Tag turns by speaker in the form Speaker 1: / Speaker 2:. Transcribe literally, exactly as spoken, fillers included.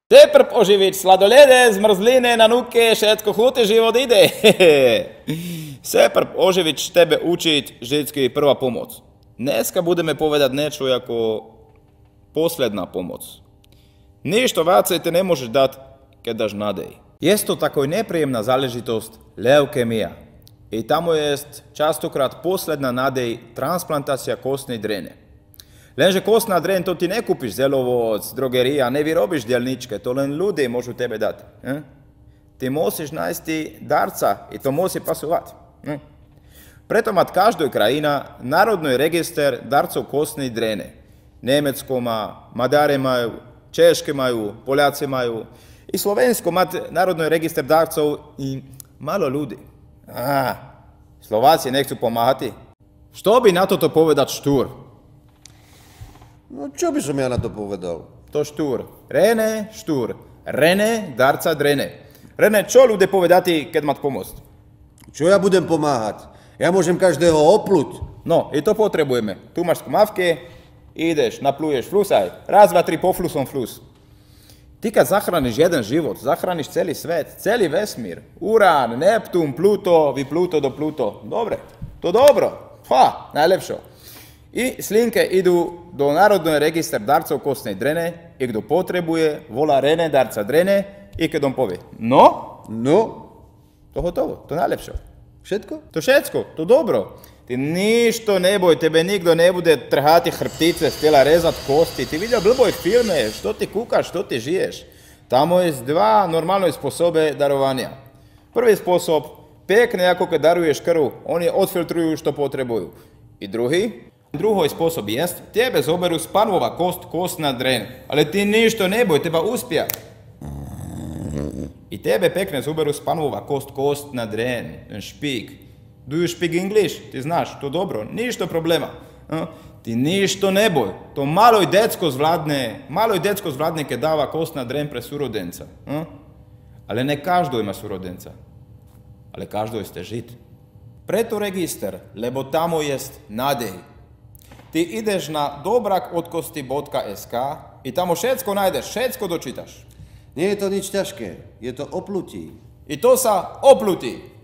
Speaker 1: Teprv oživiť sladolede, zmrzline, nanuke, všetko chutí, život ide. Se prv oživiť tebe učiť vždycky prvá pomoc. Dneska budeme povedať niečo ako posledná pomoc. Ništo vácej ti ne možeš dať, keď dáš nádej. Je to takoj nepríjemná záležitosť leukemia. I tamo je častokrát posledná nádej transplantácia kostnej drene. Lenže kostná dren to ti ne kúpiš zelovo z drogerija, ne vyrobíš dielničke, to len ľudia môžu tebe dať. Eh? Ty musíš nájsť darca i to musí pasovať. Eh? Preto má každá krajina národný register darcov kostnej drene. Nemecko má, Maďari majú, Češky majú, Poliaci majú. I Slovensko má národný register darcov i malo ľudí. Á, Slováci nechcú pomáhať. Što by na toto povedať Štúr?
Speaker 2: No čo by som ja na to povedal?
Speaker 1: To Štúr. René, Štúr. René, darca drene. René, čo ľudia povedati, keď máš pomôcť?
Speaker 2: Čo ja budem pomáhať? Ja môžem každého opluť.
Speaker 1: No, i to potrebujeme. Tu máš skmavky, ideš, napluješ, flusaj. Raz, dva, tri, poflusom flus. Ty, keď zachrániš jeden život, zachrániš celý svet, celý vesmír. Urán, Neptún, Pluto, vy Pluto do Pluto. Dobre, to dobro. Ha, najlepšo. I slinke idú do Národného registra darcov kostnej drene i kto potrebuje, volá René, darca drene i keď on povie no,
Speaker 2: No,
Speaker 1: to hotovo, to najlepšie.
Speaker 2: všetko?
Speaker 1: To všetko, to dobro. Ty ništo neboj, tebe nikto nebude trhati chrbtice, stela rezat kosti. Ty videl blboj filme, što ti kúkaš, što ti žiješ. Tamo je dva normalne spôsobe darovania. Prvý spôsob, pekne ako keď daruješ krv, oni odfiltrujú, što potrebujú. I druhý, Druhý spôsob je, tebe zoberú spanová kost, kostná dren, ale ty ništo neboj, teba uspia. I tebe pekne zoberú spanová kost, kostná dren, ten špík. Do you speak English? Ty znáš, to dobro, ništo problema. No? Ty ništo neboj, to maloj decko zvládne, maloj decko zvládne, keď dáva kostná dren pre súrodenca. No? Ale ne každý má súrodenca, ale každý ste žid. Preto register, lebo tamo je nádej. Ty ideš na dobrakotkosti bodka es ká i tamo všetko nájdeš, všetko dočítaš.
Speaker 2: Nie je to nič ťažké, je to oplutí.
Speaker 1: I to sa oplutí.